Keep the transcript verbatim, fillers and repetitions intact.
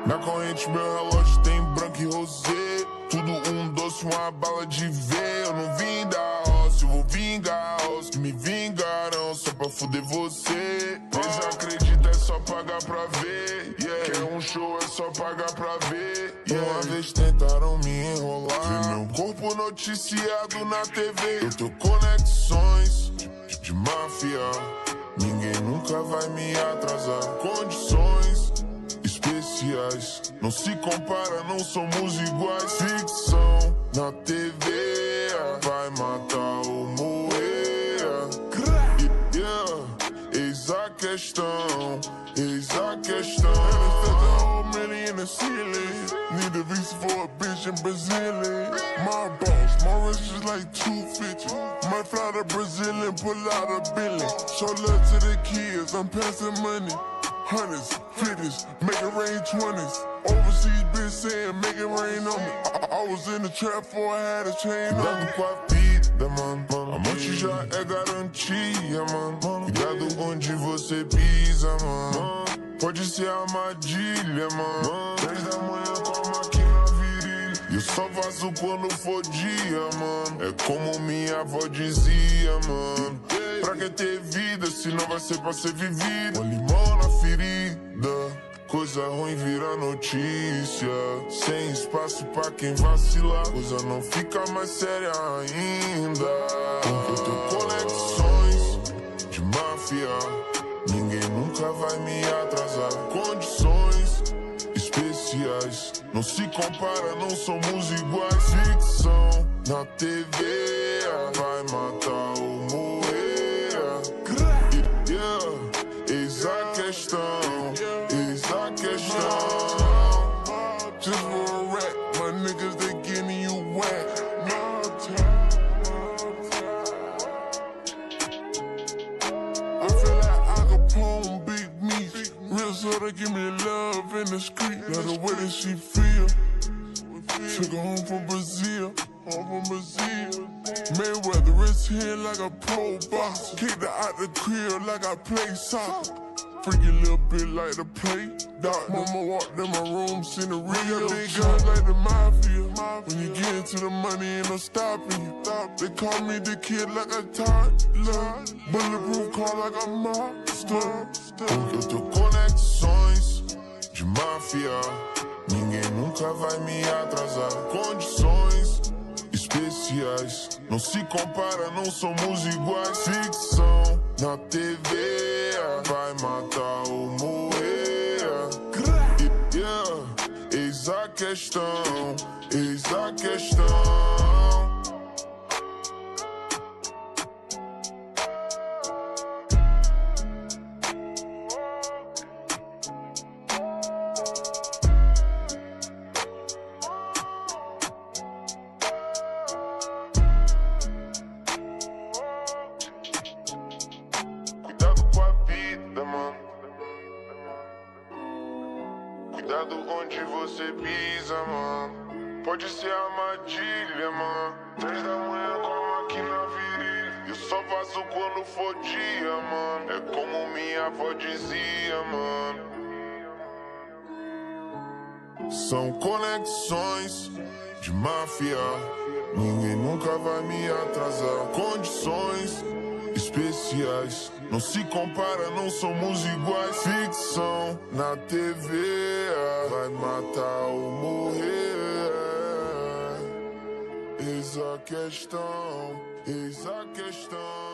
Na corrente meu relógio tem branco e rosé. Tudo um doce, uma bala de ver. Eu não vim da roça, eu vou vingar os que me vingaram só pra fuder você. Eles acreditam, é só pagar pra ver, yeah. Quer um show, é só pagar pra ver, yeah. Uma vez tentaram me enrolar, vi meu corpo noticiado na T V. Eu tenho conexões de, de, de máfia. Ninguém nunca vai me atrasar. Condições especiais, não se compara, não somos iguais. Ficção na T V vai matar ou morrer, yeah. Eis a questão, eis a questão. In the ceiling, need a visa for a bitch in Brazil. My boss, my wrist is like two fifty. Might fly to Brazil and pull out a billion. Show love to the kids, I'm passing money. Hundreds, fifties, make it rain twenties. Overseas bitch saying make it rain on me. I, I was in the trap before I had a chain on me. Com a vida, mano, a morte já é garantia, mano. Cuidado onde você pisa, mano. Pode ser armadilha, mano. Três da manhã com a máquina virilha. E eu só faço quando for dia, mano. É como minha avó dizia, mano. Pra que ter vida se não vai ser pra ser vivida? Com limão na ferida, coisa ruim vira notícia. Sem espaço pra quem vacilar, coisa não fica mais séria ainda. Porque eu tenho conexões de máfia. Ninguém nunca vai me atrasar. Condições especiais, não se compara, não somos iguais. Ficção na T V vai matar ou morrer, yeah. Eis a questão, eis a questão. Just for a rap, my niggas they getting you whack. So they give me love in the street, love the way that she feel. Took her home from Brazil, home from Brazil. Mayweather is here like a pro boxer. Kicked her out the crib like I play soccer. Freaky little bit like to play dog. Mama walked in my room, seen the real big guns like the mafia. When you get into the money, ain't no stopping you. They call me the kid like a toddler. Bulletproof car like a monster. Eu tenho conexões de máfia. Ninguém nunca vai me atrasar. Condições especiais, não se compara, não somos iguais. Ficção na T V vai matar ou morrer, yeah. Eis a questão, eis a questão. Cuidado onde você pisa, mano. Pode ser armadilha, mano. Três da manhã com a máquina virilha. Eu só faço quando for dia, mano. É como minha avó dizia, mano. São conexões de máfia. Ninguém nunca vai me atrasar. Condições especiais, não se compara, não somos iguais. Ficção na T V vai matar ou morrer. Eis a questão, eis a questão.